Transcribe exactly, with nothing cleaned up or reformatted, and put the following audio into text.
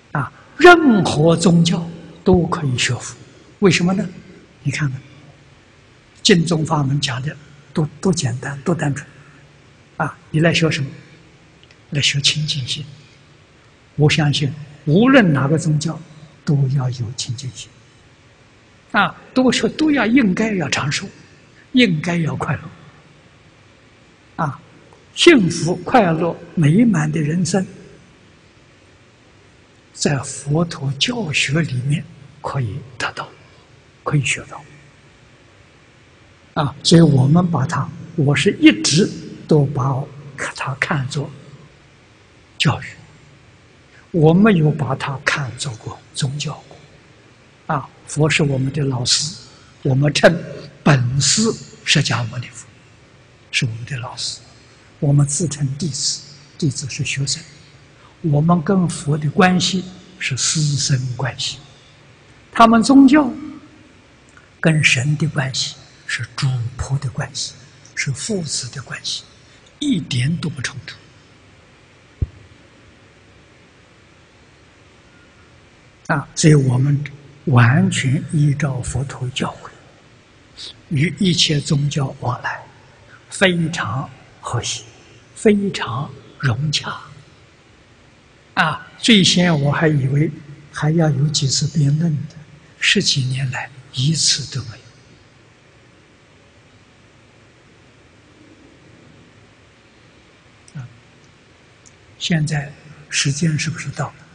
啊，任何宗教都可以学佛，为什么呢？你看看，净宗法门讲的多多简单，多单纯，啊，你来学什么？来学清净心。我相信，无论哪个宗教，都要有清净心，啊，都说都要应该要长寿，应该要快乐，啊，幸福、快乐、美满的人生。在佛陀教学里面可以得到，可以学到，啊，所以我们把它，我是一直都把它看作教育，我没有把它看作过宗教过，啊，佛是我们的老师，我们称本师释迦牟尼佛是我们的老师，我们自称弟子，弟子是学生。我们跟佛的关系是师生关系，他们宗教跟神的关系是主仆的关系，是父子的关系，一点都不冲突。啊，所以我们完全依照佛陀教诲，与一切宗教往来，非常和谐，非常融洽。啊，最先我还以为还要有几次辩论的，十几年来一次都没有。啊，现在时间是不是到了？